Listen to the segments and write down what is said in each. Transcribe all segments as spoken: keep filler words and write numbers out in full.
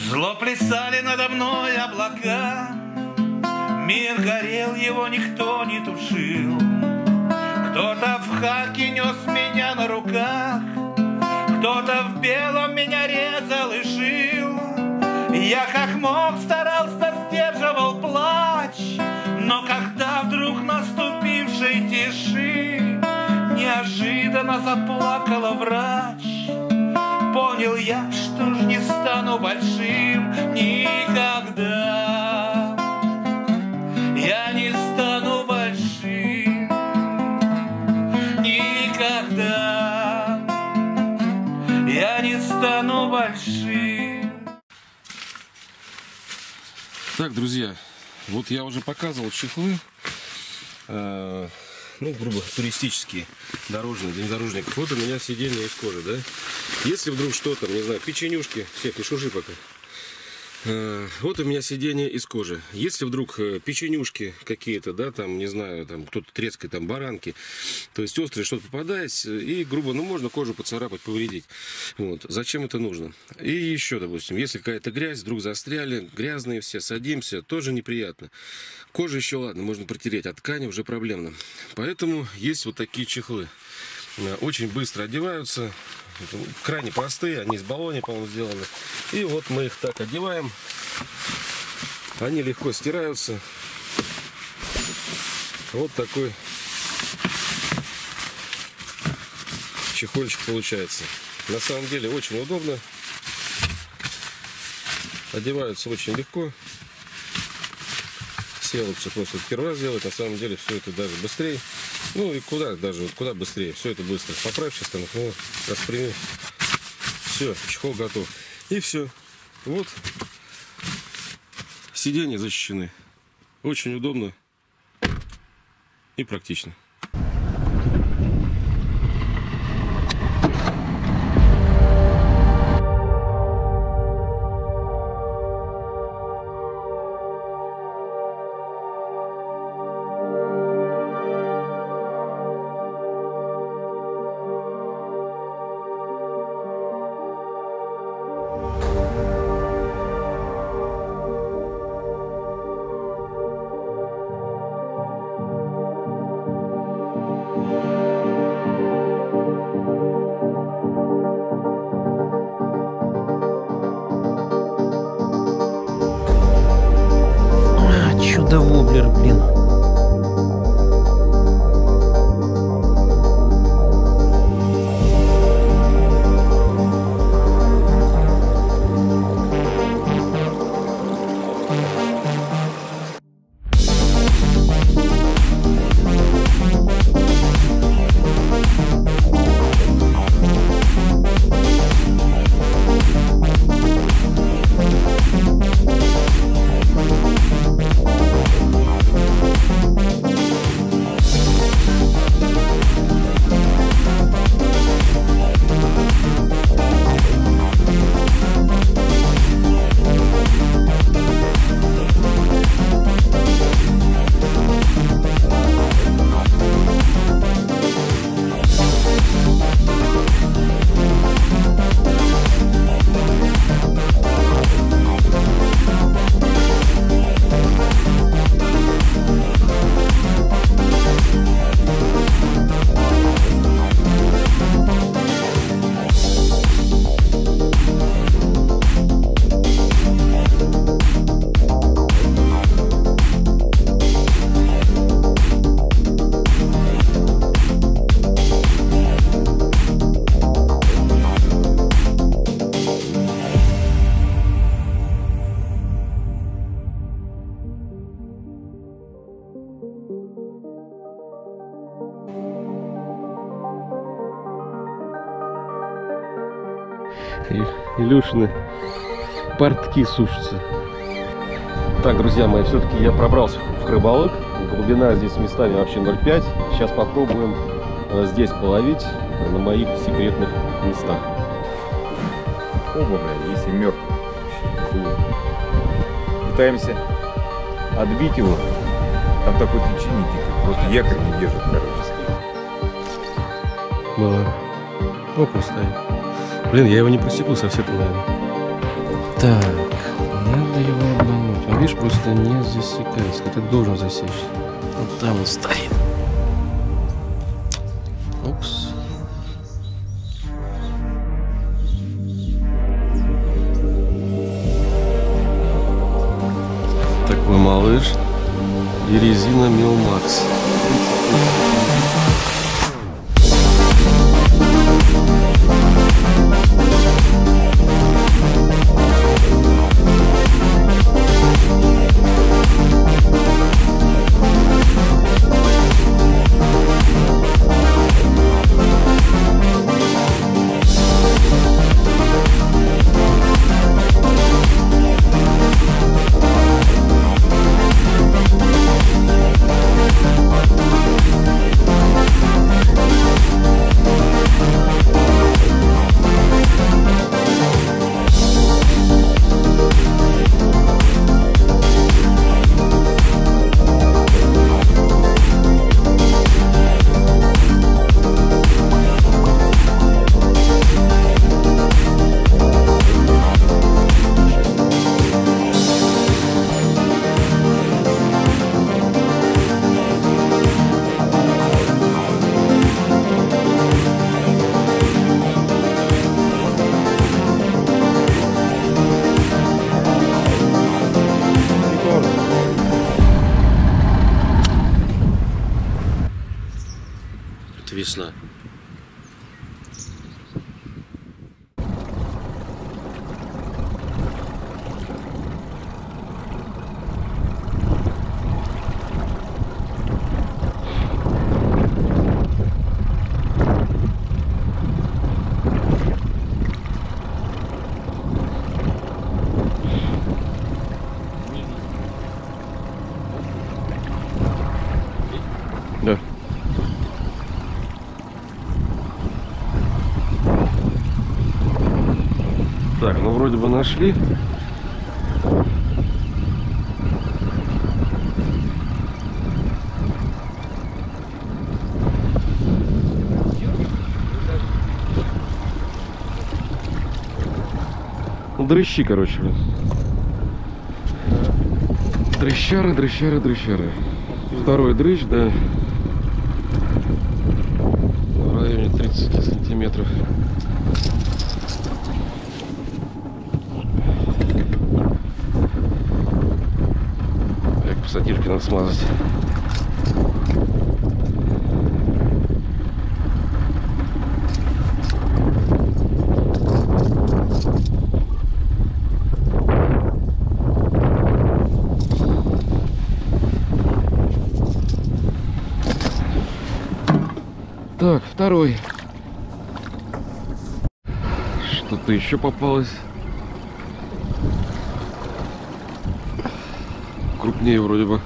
Зло плясали надо мной облака, мир горел, его никто не тушил. Кто-то в хаке нес меня на руках, кто-то в белом меня резал и шил. Я как мог старался, сдерживал плач, но когда вдруг наступившей тиши неожиданно заплакала врач, понял я, что ж не стану большим никогда. Я не стану большим никогда. Я не стану большим. Так, друзья, вот я уже показывал чехлы, э, ну, грубо, туристические, дорожные, для внедорожников. Вот у меня сиденье из кожи, да? Если вдруг что-то, не знаю, печенюшки, всех, не шужи пока. Э, вот у меня сиденье из кожи. Если вдруг печенюшки какие-то, да, там, не знаю, там, кто-то трескает, там, баранки, то есть острое что-то попадает, и, грубо, ну, можно кожу поцарапать, повредить. Вот. Зачем это нужно? И еще, допустим, если какая-то грязь, вдруг застряли, грязные все, садимся, тоже неприятно. Кожа еще, ладно, можно протереть, а ткани уже проблемно. Поэтому есть вот такие чехлы. Очень быстро одеваются, крайне простые, они из баллони, по-моему, сделаны. И вот мы их так одеваем, они легко стираются. Вот такой чехольчик получается. На самом деле очень удобно, одеваются очень легко. Все вот все просто первый раз делать, на самом деле все это даже быстрее. Ну и куда даже, куда быстрее, все это быстро. Поправь сейчас там, ну, распрями. Все, чехол готов. И все. Вот. Сиденья защищены. Очень удобно и практично. Чудо-воблер, блин. Илюшины портки сушатся. Так, друзья мои, все-таки я пробрался в Хрыбалык. Глубина здесь местами вообще ноль пять. Сейчас попробуем здесь половить на моих секретных местах. Оба, бля, если мертв. Пытаемся отбить его. Там такой течение дикое. Просто якорь не держит, короче. Было. Окунь стоит. Блин, я его не просеку совсем, наверное. Так. надо его обмануть. Он, видишь, просто не засекается, хотя должен засечься. Вот там он стоит. Упс. Такой малыш. И резина Милмакс. Весна. Да. Так, ну вроде бы нашли. Ну, дрыщи, короче. Дрыщары, дрыщары, дрыщары. Второй дрыщ, да. В районе тридцати сантиметров. Сатирки надо смазать. Так, второй. Что-то еще попалось. Крупнее вроде бы.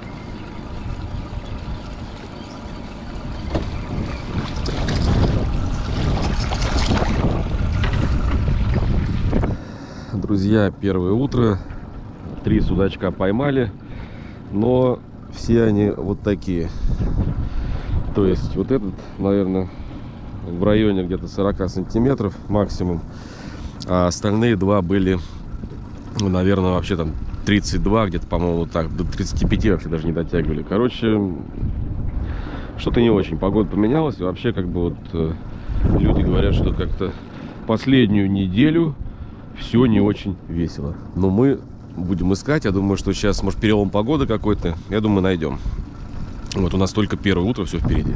Друзья, первое утро. Три судачка поймали, но все они вот такие. То есть вот этот, наверное, в районе где-то сорока сантиметров максимум, а остальные два были, ну, наверное, вообще там тридцать два, где-то, по-моему, вот так, до тридцати пяти вообще даже не дотягивали. Короче, что-то не очень. Погода поменялась. И вообще, как бы, вот э, люди говорят, что как-то последнюю неделю все не очень весело. Но мы будем искать. Я думаю, что сейчас, может, перелом погоды какой-то. Я думаю, найдем. Вот у нас только первое утро, все впереди.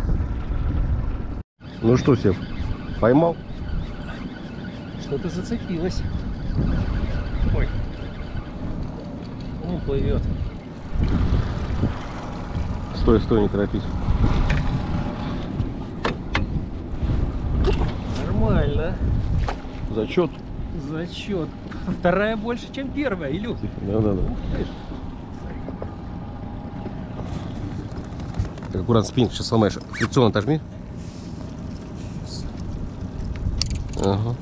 Ну что, Сев, поймал? Что-то зацепилось. Ой. Он плывет. Стой, стой, не торопись. Нормально. Зачет. Зачет. Вторая больше, чем первая, Илюх. Да, да, да. Так, аккуратно спиннинг сейчас сломаешь. Фрикцион отожми. Ага.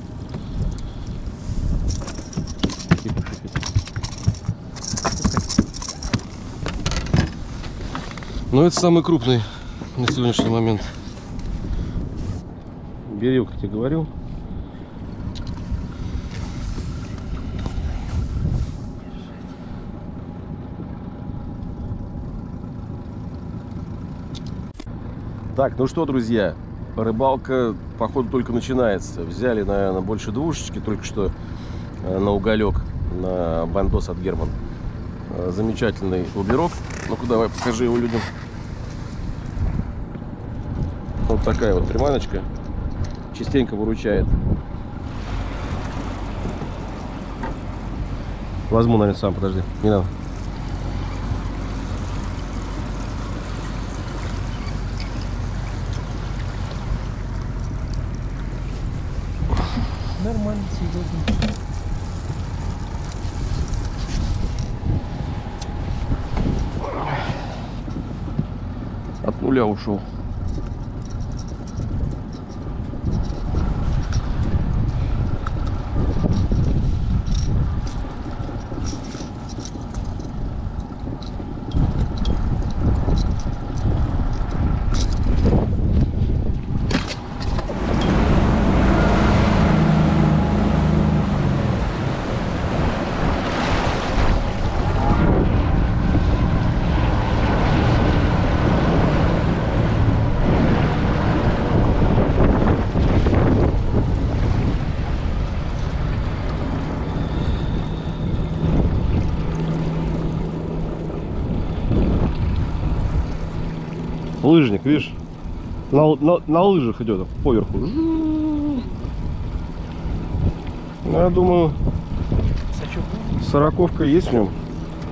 Ну, это самый крупный на сегодняшний момент. Берег, как я тебе говорил. Так, ну что, друзья, рыбалка, походу, только начинается. Взяли, наверное, больше двушечки только что на уголек, на бандос от Герман. Замечательный воблерок. Ну-ка, давай, покажи его людям. Вот такая вот приманочка. Частенько выручает. Возьму, наверное, сам, подожди, не надо. Нормально, серьезно. От нуля ушел. Лыжник, видишь, на, на, на лыжах идет поверху. Я думаю, сороковка есть в нем.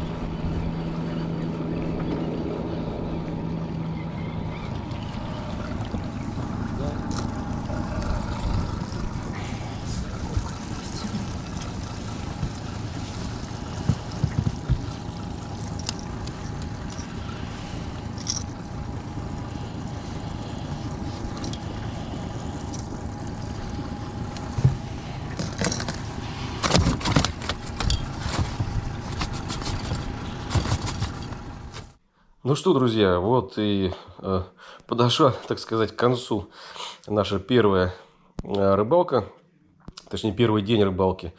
Ну что, друзья, вот и э, подошла, так сказать, к концу наша первая э, рыбалка, точнее первый день рыбалки.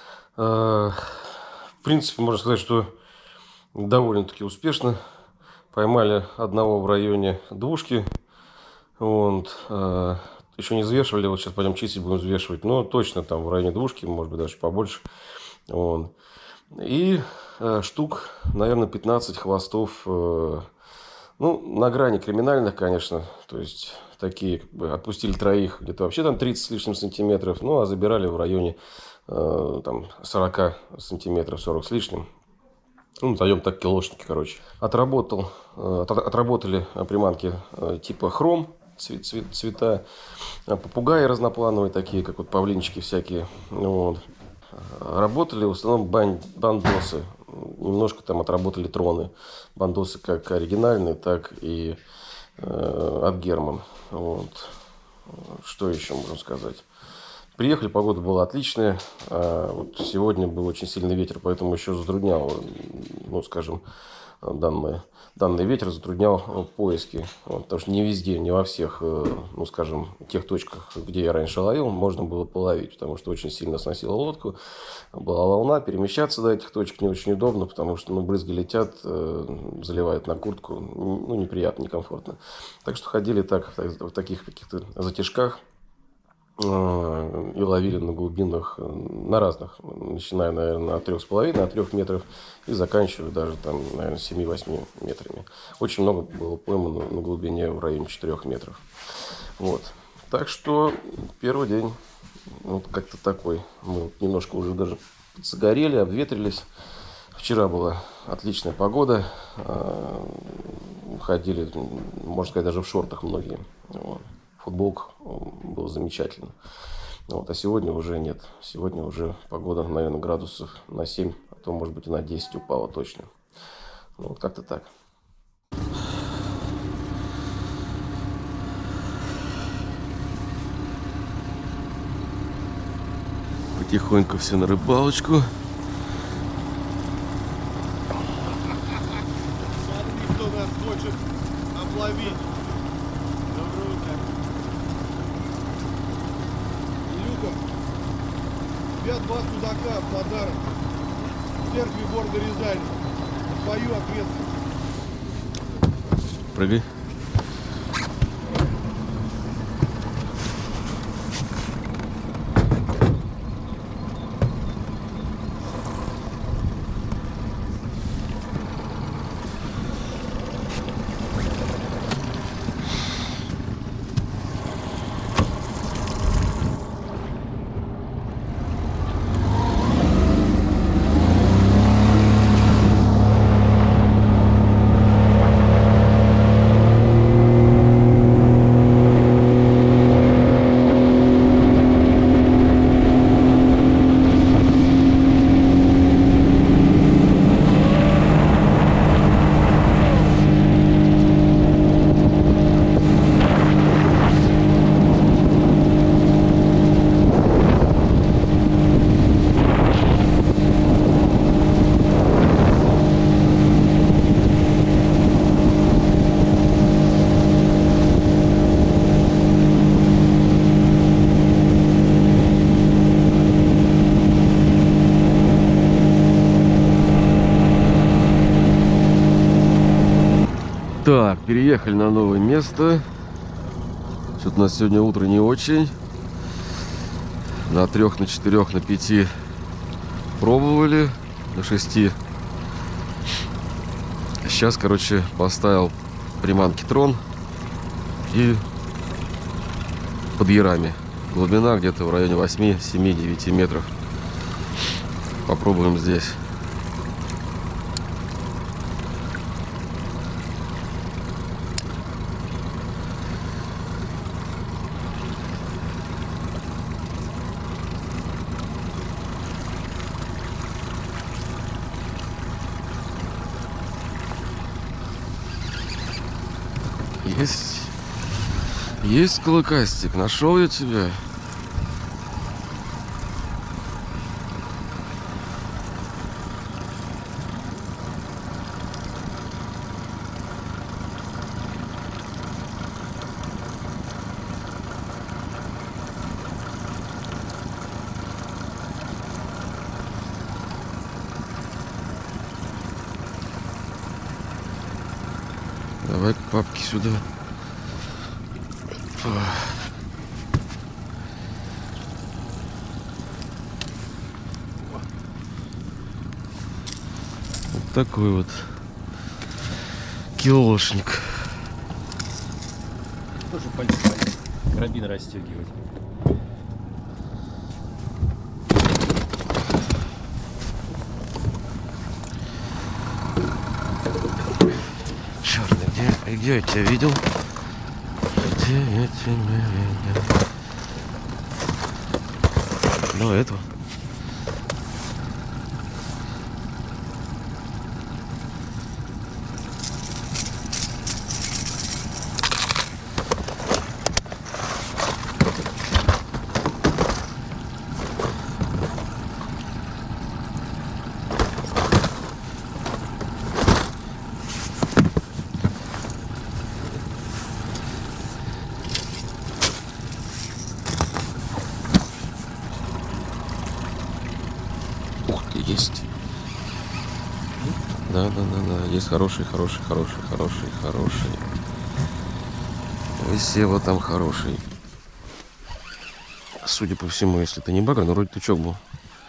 Э, в принципе, можно сказать, что довольно-таки успешно. Поймали одного в районе двушки. Вот, э, еще не взвешивали, вот сейчас пойдем чистить, будем взвешивать, но точно там в районе двушки, может быть даже побольше. Вот. И э, штук, наверное, пятнадцать хвостов, э, ну, на грани криминальных, конечно, то есть такие, как бы, отпустили троих, где-то вообще там тридцать с лишним сантиметров, ну, а забирали в районе э, там сорок сантиметров, сорок с лишним. Ну, даем так килошники, короче. Отработал, э, от, отработали приманки э, типа хром, цвет, цвет, цвета, попугаи разноплановые, такие, как вот павлинчики всякие, вот. Работали в основном бан бандосы. Немножко там отработали троны. Бандосы как оригинальные, так и э, от Герман. Вот. Что еще можно сказать? Приехали, погода была отличная. А вот сегодня был очень сильный ветер, поэтому еще затруднял, ну, скажем, данный, данный ветер затруднял поиски. Вот, потому что не везде, не во всех, ну, скажем, тех точках, где я раньше ловил, можно было половить, потому что очень сильно сносило лодку. Была волна, перемещаться до этих точек не очень удобно, потому что, ну, брызги летят, заливают на куртку, ну, неприятно, некомфортно. Так что ходили так, в таких каких-то затяжках и ловили на глубинах, на разных, начиная, наверное, от трех с половиной, от трех метров и заканчивая даже там, наверное, семь-восемь метрами. Очень много было поймано на глубине в районе четырёх метров. Вот. Так что первый день вот как-то такой. Мы немножко уже даже загорели, обветрились. Вчера была отличная погода. Ходили, можно сказать, даже в шортах многие. Вот. Футболка был замечательно. Вот, а сегодня уже нет. Сегодня уже погода, наверное, градусов на семь, а то, может быть, и на десять упала точно. Ну, вот как-то так. Потихоньку все на рыбалочку. Кто нас хочет обловить. Доброе утро. Илюха, у тебя два судака в подарок. В церкви города Рязани. Твою ответственность. Прыгай. Так, переехали на новое место. Что-то у нас сегодня утро не очень. На трех, на четырех, на пяти пробовали. На шести. Сейчас, короче, поставил приманки трон. И под ярами. Глубина где-то в районе восьми, семи, девяти метров. Попробуем здесь. Есть, есть клыкастик, нашел я тебя. Давай к папке сюда. Вот такой вот килошник. Тоже пальцы, пальцы. Карабин расстегивать. Черт, где, где я тебя видел? Где я тебя видел? Давай этого. Есть. Да, да, да, да. Есть хороший, хороший, хороший, хороший, хороший. Ой, Сева там хороший. Судя по всему, если это не багр, но вроде тычок был.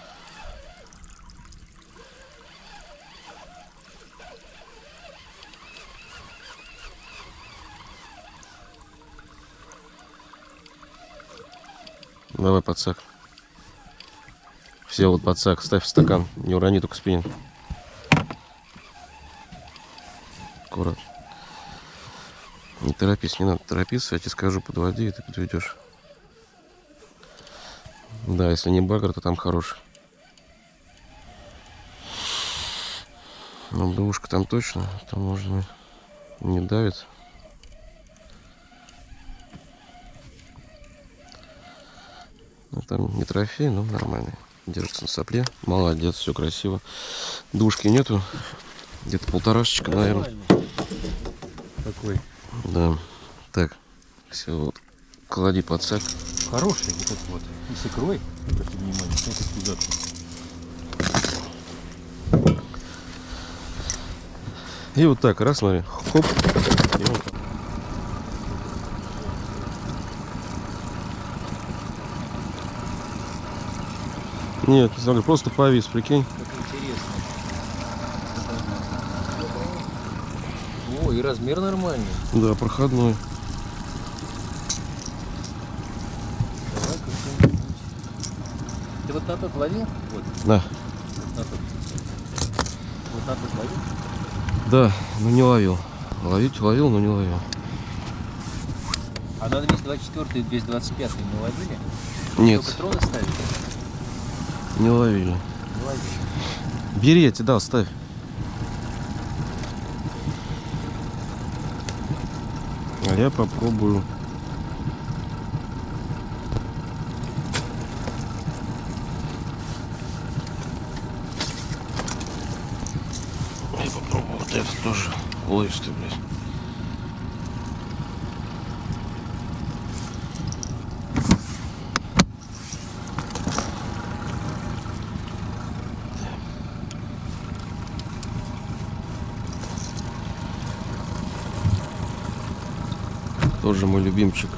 Давай подсак. Все вот подсак, ставь в стакан, не урони только спиннинг. Аккуратно. Не торопись, не надо торопиться, я тебе скажу, подводи, и ты подведешь. Да, если не багр, то там хороший. Но бэушка там точно, там можно не давит. Ну, там не трофей, но нормальный. Держится на сопле. Молодец, все красиво. Душки нету. Где-то полторашечка, наверное. Такой. Да. Так. Все, вот. Клади подсак. Хороший вот этот вот. И с икрой. Обрати внимание. Смотри, куда-то. И вот так, раз, смотри. Хоп. И вот так. Нет, смотри, просто повис, прикинь. Как интересно. О, и размер нормальный. Да, проходной. Давай как-нибудь. Ты вот на тот ловил? Вот. Да. Вот на тот. Вот на тот ловил? Да, но не ловил. Ловить ловил, но не ловил. А на двести двадцать четыре и двести двадцать пять не ловили? Нет. Только троны ставили? Не ловили. Не ловили. Бери, я тебе дал, ставь. А я попробую. Я попробую вот это тоже. Ловишь ты, блядь. Тоже мой любимчик.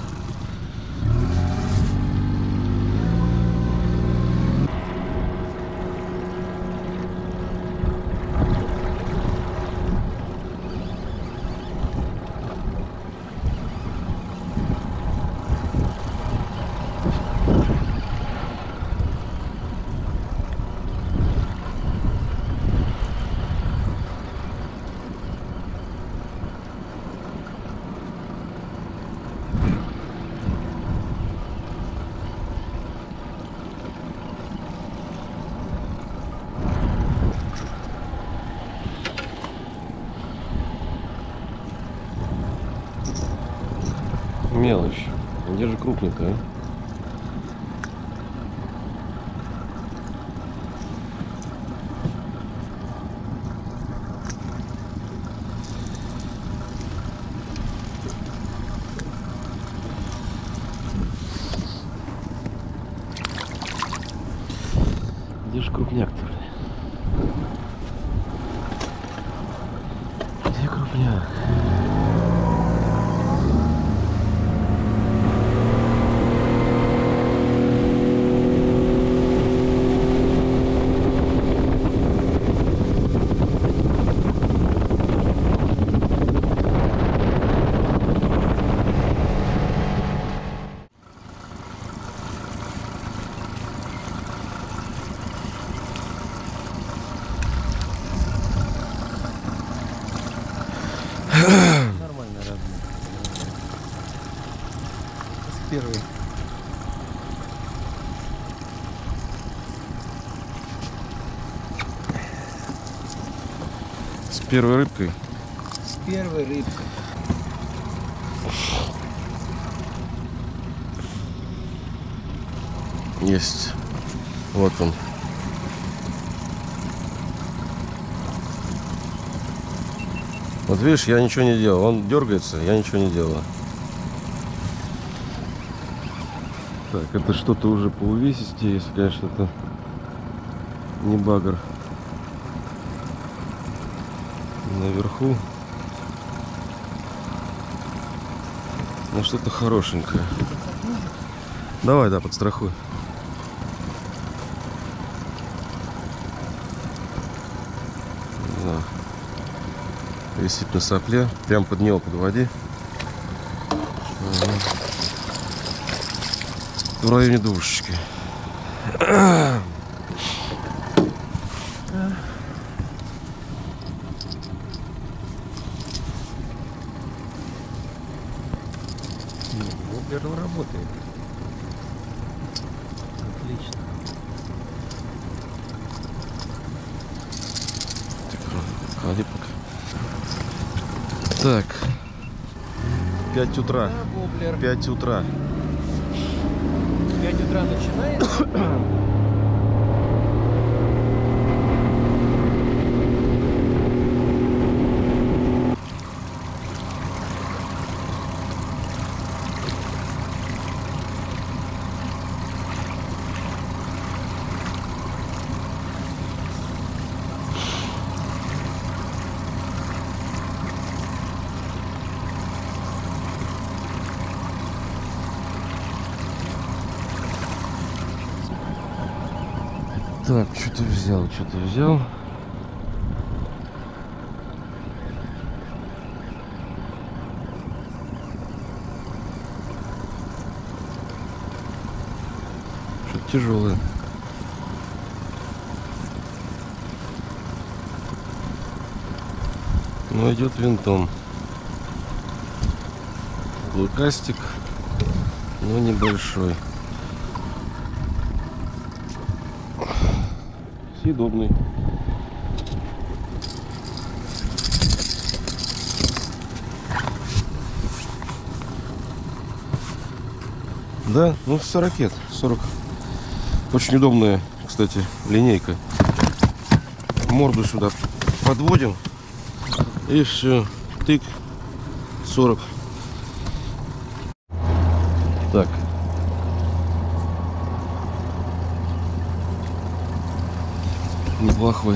Мелочь. Где же крупненькая? Где же крупняк-то? Где крупняк? Нормальный размер. С первой. С первой рыбкой. С первой рыбкой. Есть. Вот он. Вот видишь, я ничего не делал. Он дергается, я ничего не делаю. Так, это что-то уже по увесистее, если, конечно, это не багр. Наверху. Ну, что-то хорошенькое. Давай, да, подстрахуй. Не знаю. Висит на сопле, прям под него подводи. Ага. В районе душечки. Воблер работает. Отлично. Клади пока. Так, пять утра. Да, воблер. пять утра. В пять утра начинается. Так, что-то взял, что-то взял. Что-то тяжелое. Но идет винтом. Лукастик, но небольшой. Съедобный. Да, ну сорокет, сорок. Очень удобная, кстати, линейка. Морду сюда подводим и все, тык, сорок. Так. Неплохой.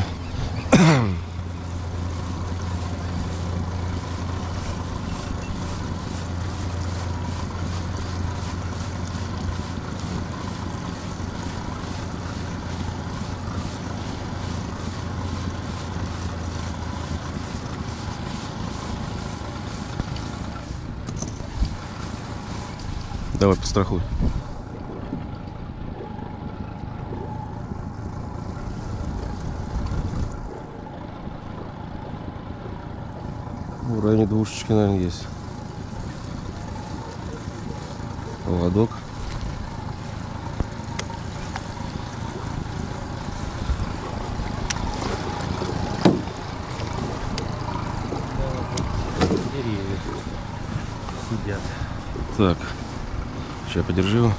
Давай, подстрахуй. В районе двушечки, наверное, есть. Поводок. Деревья сидят. Так, сейчас подержи его.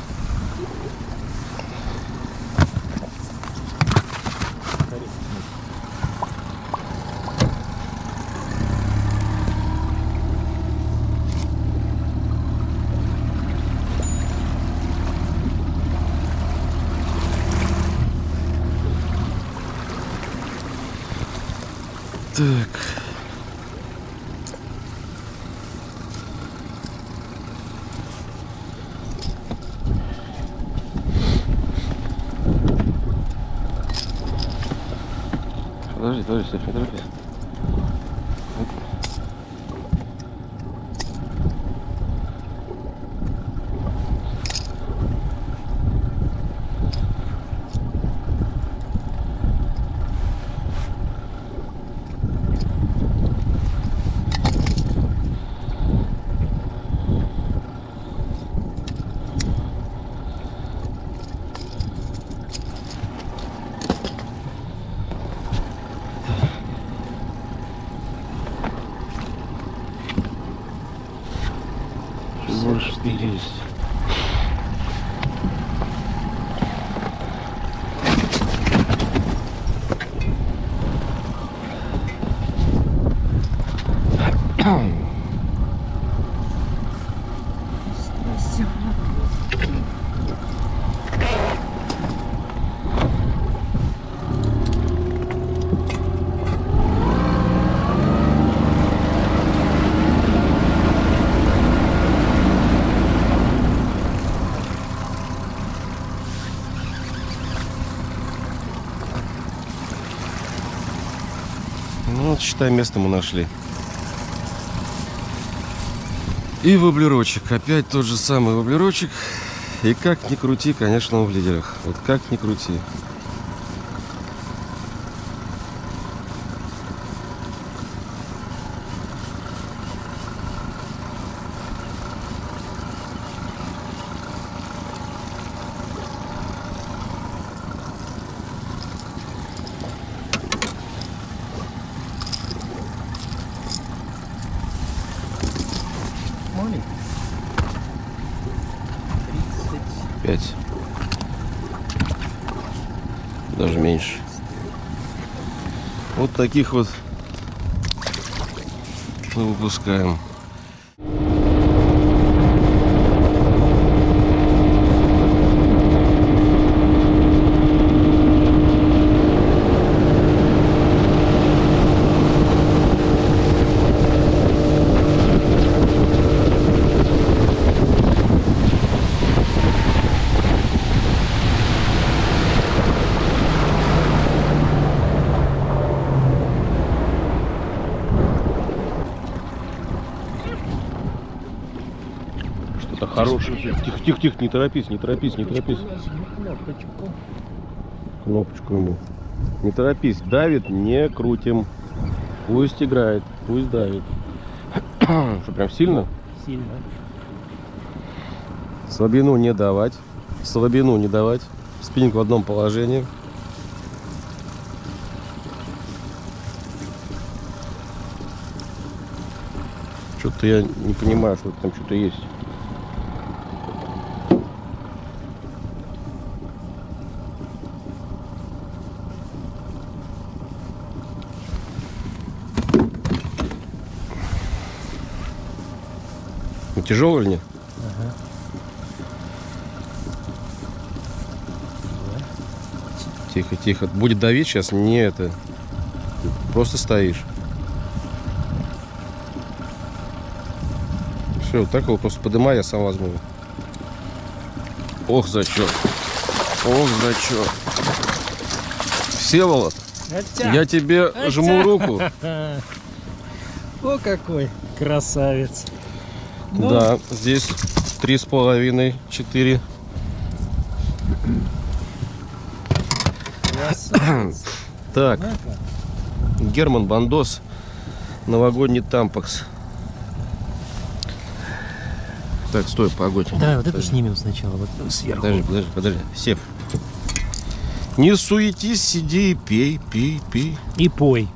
Так. Подожди, подожди, Стеф, не торопись. Больше пятьдесят. Ну вот, считай, место мы нашли. И воблерочек. Опять тот же самый воблерочек. И как ни крути, конечно, он в лидерах. Вот как ни крути. Маленький. Пять. Даже меньше. Вот таких вот мы выпускаем. Что-то хорошее. Тихо, тихо, тихо, не торопись, не торопись, не торопись. Кнопочку. Кнопочку ему. Не торопись, давит, не крутим. Пусть играет, пусть давит. Что, прям сильно? Сильно. Слабину не давать. Слабину не давать. Спиннинг в одном положении. Что-то я не понимаю, что там что-то есть. Ну, тяжелый или нет? Ага. Тихо, тихо. Будет давить сейчас, не это. Просто стоишь. Все, вот так его просто подымай, я сам возьму. Ох, зачет. Ох, зачет. Всеволод, Хотя. я тебе Хотя. жму руку. О, какой красавец. Ну, Да, здесь три с половиной, четыре. Так, Герман Бандос, новогодний тампакс. Так, стой, погодь. Да, вот это снимем сначала, вот сверху. Подожди, подожди, подожди. Сев. Не суетись, сиди и пей, пей, пей. И пой.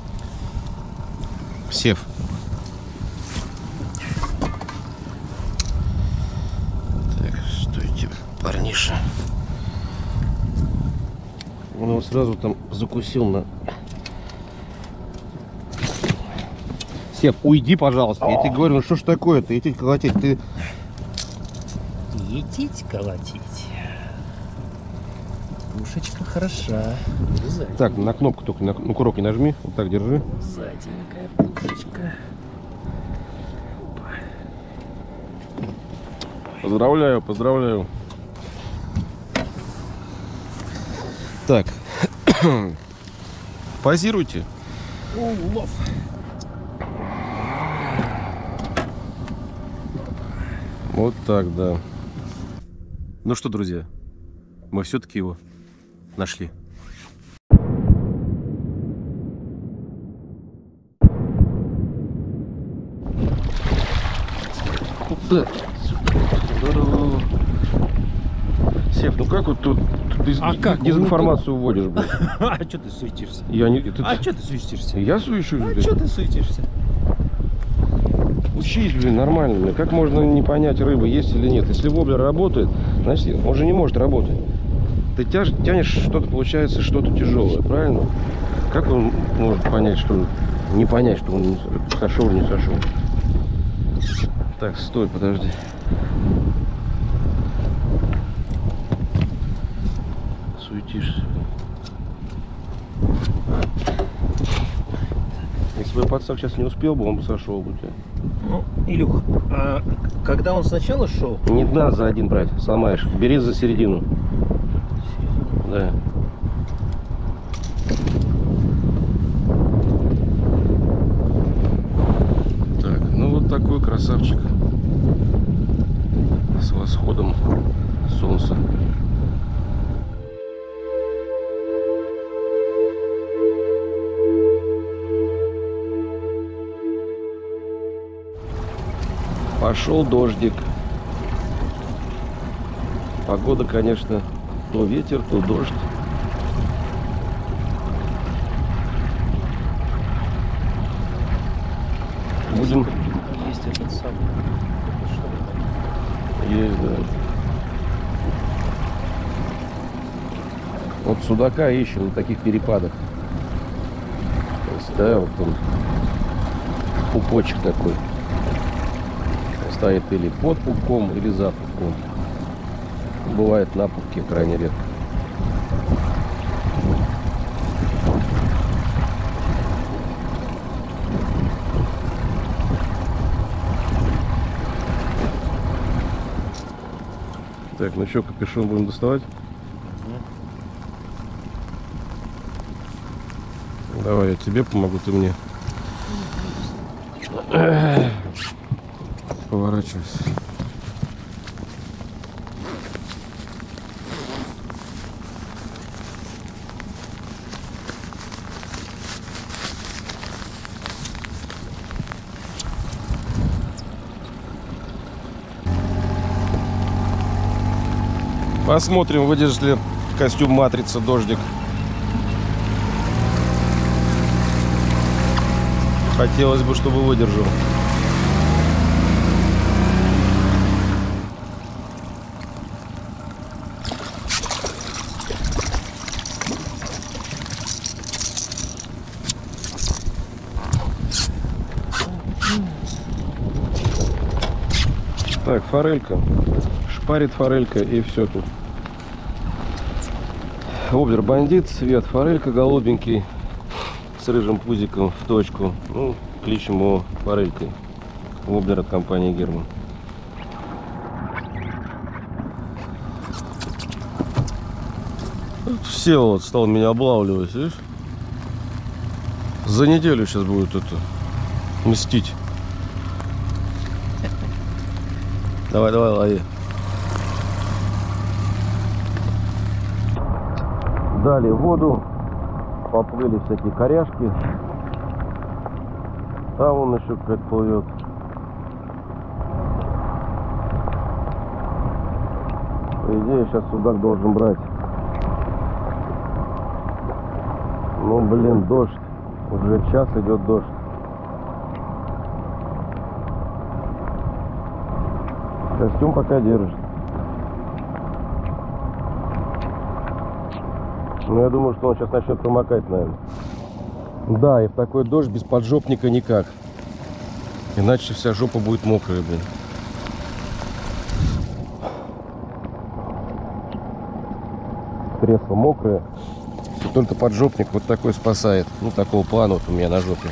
Сев. Так, стойте, парниша. Он его сразу там закусил на... Сев, уйди, пожалуйста. Я тебе говорю, ну что ж такое-то? Идти колотить, ты... Етить, колотить. Пушечка хороша. Сзади. Так, на кнопку только, на, на курок не нажми. Вот так держи. Сзаденькая пушечка. Поздравляю, поздравляю. Так. Позируйте. Улов. Вот так, да. Ну что, друзья, мы все-таки его нашли. Куда? Сев, ну как вот тут, тут ты А как? дезинформацию вводишь, блин? А что ты суетишься? Я не... ты- А что ты суетишься? Я суещусь, А блин. что ты суетишься? Учись, блин, нормально, блин. Как можно не понять, рыба есть или нет? Если воблер работает, значит, он же не может работать. Ты тяж, тянешь что-то, получается, что-то тяжелое, правильно? Как он может понять, что... Не понять, что он не сошел, не сошел? Так, стой, подожди. Суетишься. Если бы подсак сейчас не успел бы, он бы сошел бы у тебя. Ну, Илюх, а когда он сначала шел? Не надо за один брать, сломаешь. Бери за середину. Да. Так, ну вот такой красавчик. С восходом солнца. Пошел дождик. Погода, конечно, то ветер, то дождь. Будем... Есть этот самый. Есть, да. Вот судака ищем на таких перепадах. То есть, да, вот он пупочек такой. Стоит или под пупком, или за пупком. Бывает на пупке крайне редко. Так, ну что, капюшон будем доставать? Давай, я тебе помогу, ты мне. Поворачивайся. Посмотрим, выдержит ли костюм матрица дождик. Хотелось бы, чтобы выдержал. Так, форелька. Шпарит форелька, и все тут. Воблер бандит, цвет форелька голубенький, с рыжим пузиком в точку. Ну, кличем его форелькой. Воблер от компании Герман. Всеволод стал меня облавливать, видишь? За неделю сейчас будет это мстить. Давай, давай, лови. Дали воду. Поплыли всякие коряшки. Там он еще как плывет. По идее, сейчас судак должен брать. Ну, блин, дождь. Уже час идет дождь. Костюм пока держит. Ну, я думаю, что он сейчас начнет промокать, наверное. Да, и в такой дождь без поджопника никак. Иначе вся жопа будет мокрая, блин. Кресло мокрое. И только поджопник вот такой спасает. Ну, такого плана вот у меня на жопе.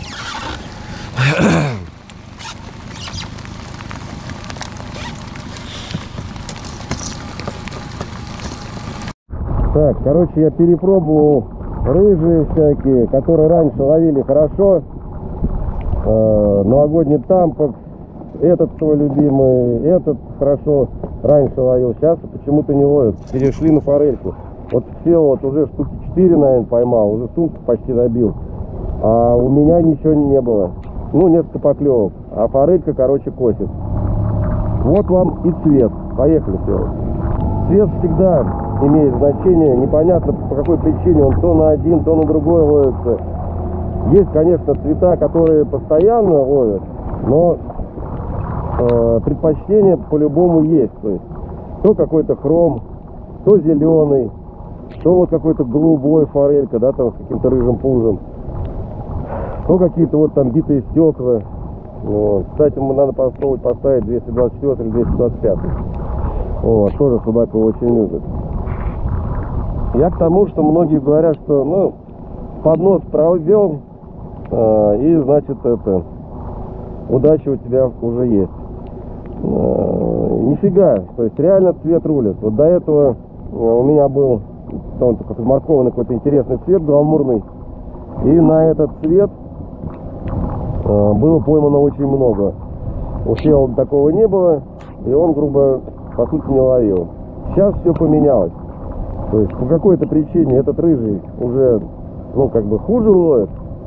Так, короче, я перепробовал рыжие всякие, которые раньше ловили хорошо. Э, новогодний тампок, этот свой любимый, этот хорошо раньше ловил, сейчас почему-то не ловят. Перешли на форельку. Вот все вот уже штуки четыре, наверное, поймал, уже сумку почти добил. А у меня ничего не было. Ну, несколько поклевок. А форелька, короче, косит. Вот вам и цвет. Поехали, все. Цвет всегда имеет значение. Непонятно по какой причине он то на один, то на другой ловится. Есть, конечно, цвета, которые постоянно ловят, но э, предпочтение по-любому есть. То есть то какой-то хром, то зеленый, то вот какой-то голубой форелька, да, там с каким-то рыжим пузом, то какие-то вот там битые стекла. Вот. Кстати, надо попробовать поставить двести двадцать четыре или двести двадцать пять. Вот, тоже судак его очень любит. Я к тому, что многие говорят, что ну поднос провел, э, и значит это удача у тебя уже есть. Э, нифига, то есть реально цвет рулит. Вот до этого у меня был он такой маркованный какой-то интересный цвет гламурный, и на этот цвет э, было поймано очень много. У Фела такого не было, и он, грубо, по сути, не ловил. Сейчас все поменялось. То есть по какой-то причине этот рыжий уже, ну, как бы хуже ловит,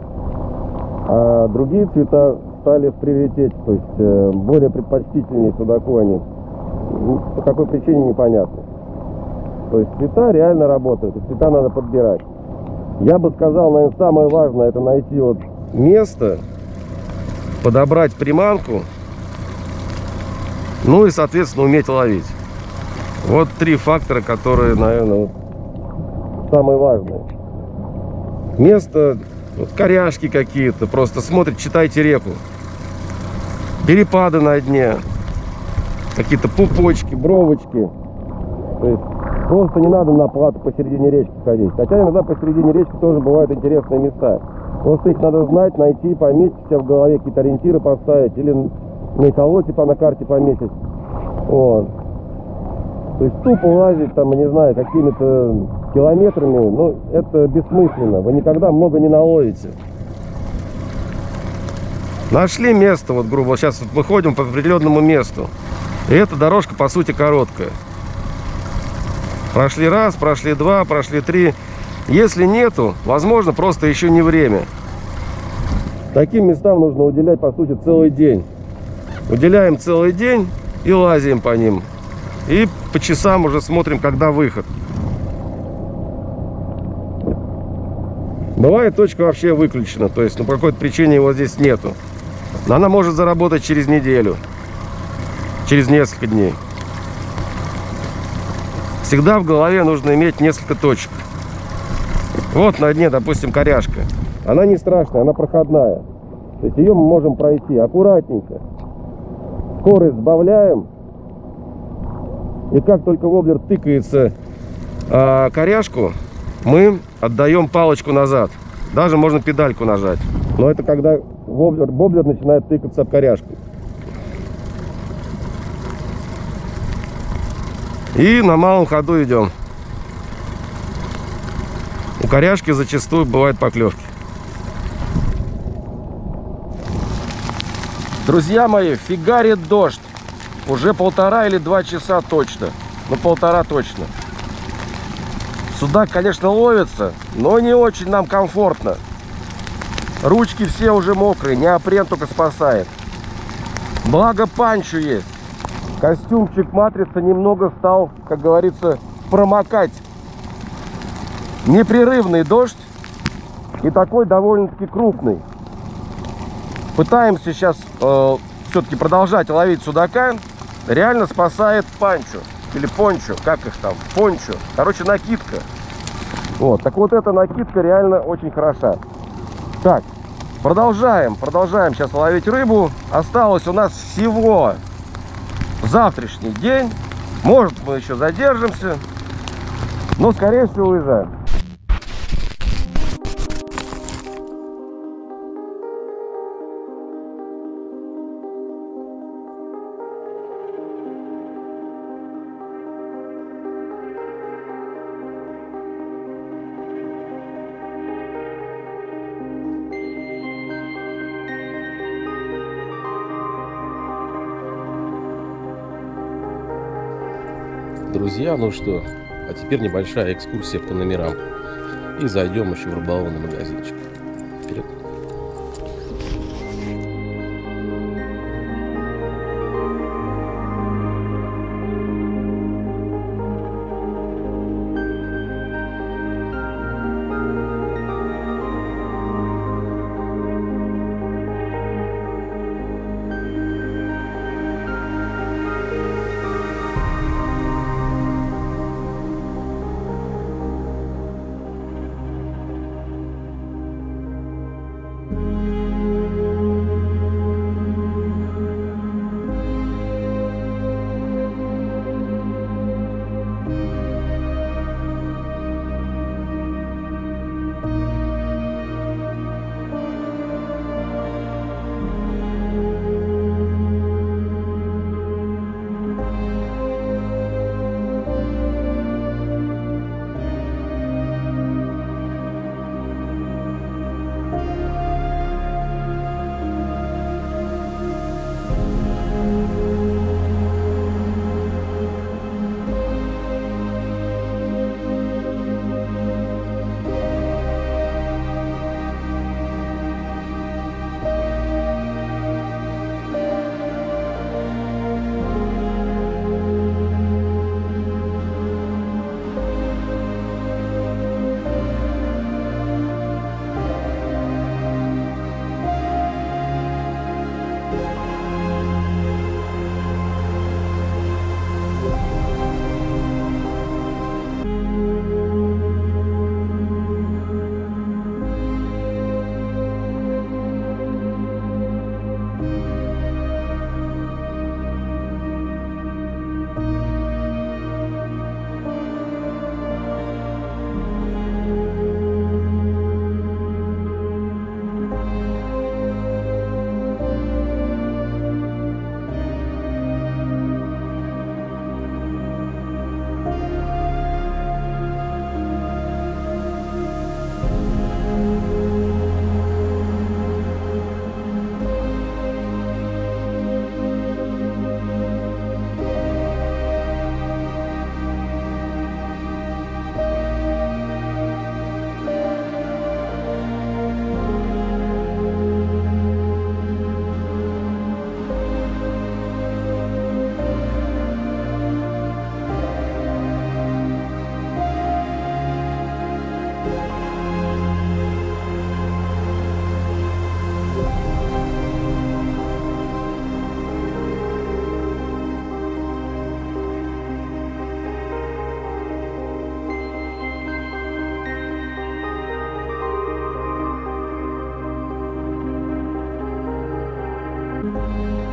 а другие цвета стали в приоритете, то есть э, более предпочтительнее судаку они. По какой причине непонятно. То есть цвета реально работают, и цвета надо подбирать. Я бы сказал, наверное, самое важное — это найти вот место, подобрать приманку, ну и, соответственно, уметь ловить. Вот три фактора, которые, наверное, вот самые важные. Место, вот коряшки какие-то, просто смотрите, читайте реку. Перепады на дне, какие-то пупочки, бровочки. То есть просто не надо на плато посередине речки ходить. Хотя иногда посередине речки тоже бывают интересные места. Просто их надо знать, найти, пометить себя в голове, какие-то ориентиры поставить, или на эхолоте типа на карте пометить. Вот. То есть тупо лазить там, не знаю, какими-то километрами, ну, это бессмысленно. Вы никогда много не наловите. Нашли место, вот, грубо, сейчас вот выходим по определенному месту. И эта дорожка, по сути, короткая. Прошли раз, прошли два, прошли три. Если нету, возможно, просто еще не время. Таким местам нужно уделять, по сути, целый день. Уделяем целый день и лазим по ним. И по часам уже смотрим, когда выход. Бывает, точка вообще выключена, то есть ну, по какой-то причине его здесь нету. Но она может заработать через неделю, через несколько дней. Всегда в голове нужно иметь несколько точек. Вот на дне, допустим, коряшка. Она не страшная, она проходная. То есть ее мы можем пройти аккуратненько. Скорость сбавляем. И как только воблер тыкается а, коряшку, мы отдаем палочку назад. Даже можно педальку нажать. Но это когда воблер, воблер начинает тыкаться об коряшку. И на малом ходу идем. У коряшки зачастую бывают поклевки. Друзья мои, фигарит дождь. уже полтора или два часа точно. Ну, полтора точно. Судак, конечно, ловится, но не очень нам комфортно. Ручки все уже мокрые, неопрен только спасает. Благо панчо есть. Костюмчик матрица немного стал, как говорится, промокать. Непрерывный дождь и такой довольно-таки крупный. Пытаемся сейчас э, все-таки продолжать ловить судака. Реально спасает панчо. Или пончо, как их там, пончо. Короче, накидка. Вот, так вот эта накидка реально очень хороша. Так, продолжаем, продолжаем сейчас ловить рыбу. Осталось у нас всего завтрашний день. Может, мы еще задержимся, но, скорее всего, уезжаем. Друзья, ну что, а теперь небольшая экскурсия по номерам. И зайдем еще в рыболовный магазинчик. Вперед. Thank you.